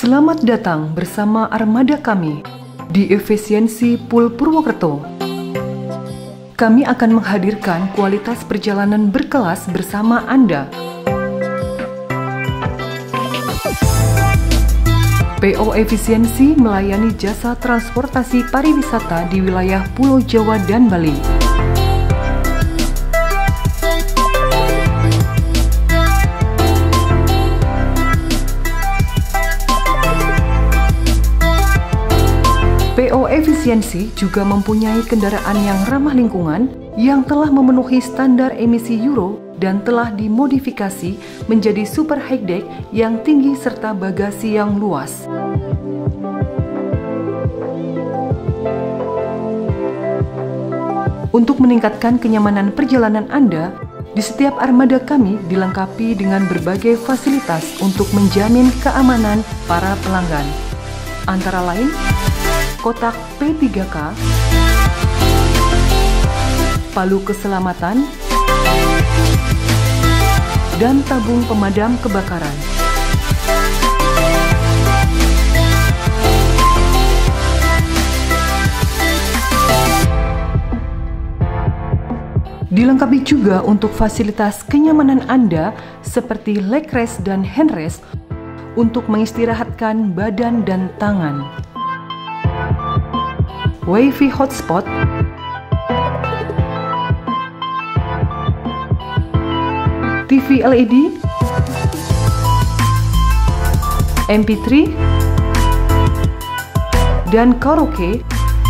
Selamat datang bersama armada kami di Efisiensi Pool Purwokerto. Kami akan menghadirkan kualitas perjalanan berkelas bersama Anda. PO Efisiensi melayani jasa transportasi pariwisata di wilayah Pulau Jawa dan Bali. PO Efisiensi juga mempunyai kendaraan yang ramah lingkungan yang telah memenuhi standar emisi Euro dan telah dimodifikasi menjadi super high deck yang tinggi serta bagasi yang luas. Untuk meningkatkan kenyamanan perjalanan Anda, di setiap armada kami dilengkapi dengan berbagai fasilitas untuk menjamin keamanan para pelanggan. Antara lain, kotak P3K, palu keselamatan, dan tabung pemadam kebakaran. Dilengkapi juga untuk fasilitas kenyamanan Anda seperti leg rest dan hand rest untuk mengistirahatkan badan dan tangan. Wi-Fi hotspot, TV LED, MP3, dan karaoke,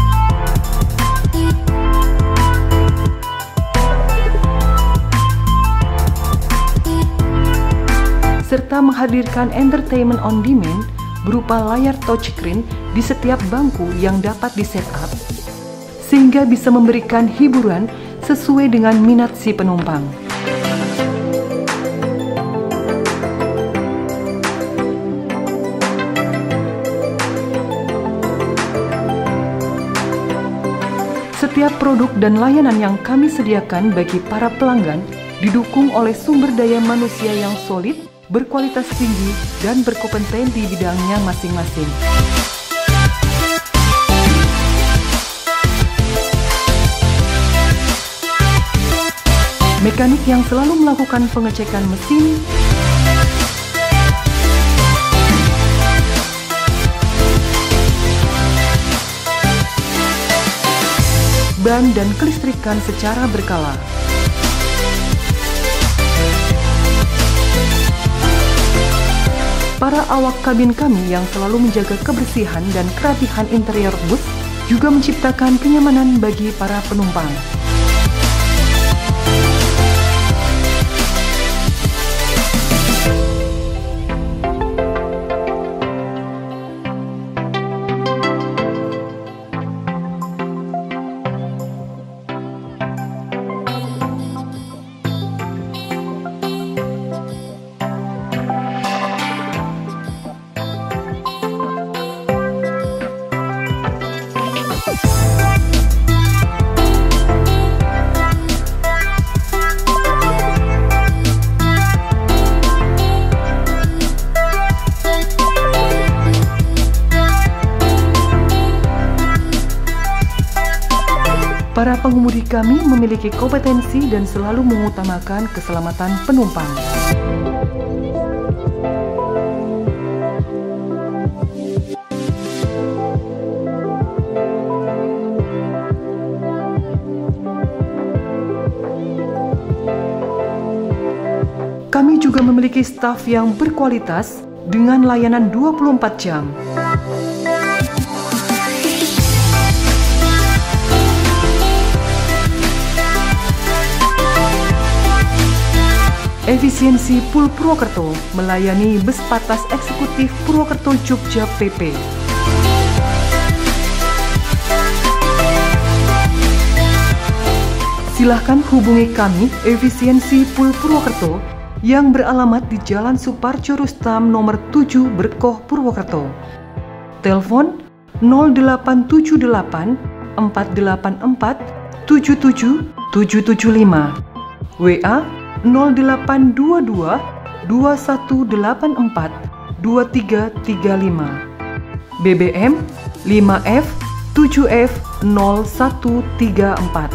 serta menghadirkan entertainment on demand berupa layar touchscreen di setiap bangku yang dapat di-setup, sehingga bisa memberikan hiburan sesuai dengan minat si penumpang. Setiap produk dan layanan yang kami sediakan bagi para pelanggan didukung oleh sumber daya manusia yang solid, berkualitas tinggi, dan berkompeten di bidangnya masing-masing. Mekanik yang selalu melakukan pengecekan mesin, ban dan kelistrikan secara berkala. Para awak kabin kami yang selalu menjaga kebersihan dan kerapihan interior bus juga menciptakan kenyamanan bagi para penumpang. Para pengemudi kami memiliki kompetensi dan selalu mengutamakan keselamatan penumpang. Kami juga memiliki staf yang berkualitas dengan layanan 24 jam. Efisiensi Pool Purwokerto melayani bus patas eksekutif Purwokerto Jogja PP. Silahkan hubungi kami Efisiensi Pool Purwokerto yang beralamat di Jalan Suparjo Rustam nomor 7 Berkoh Purwokerto. Telepon 0878 484 77 775. WA 0822 2184 2335, BBM 5F 7F 0134.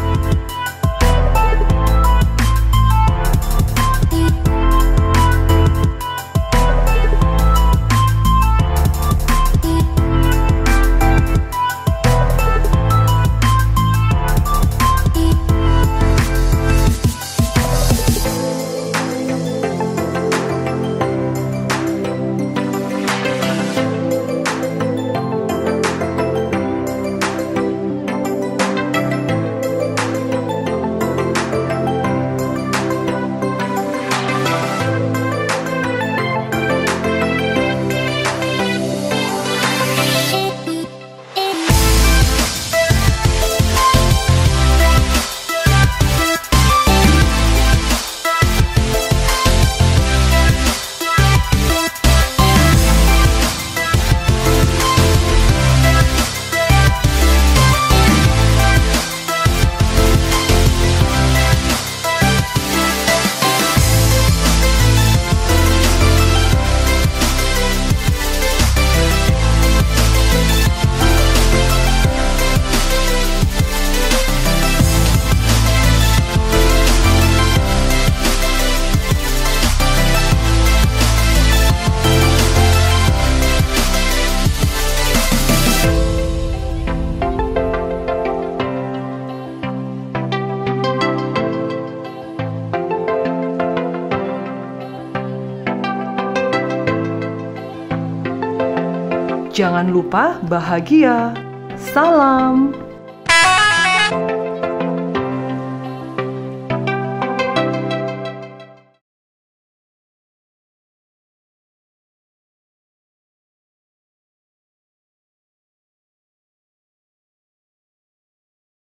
Jangan lupa bahagia. Salam.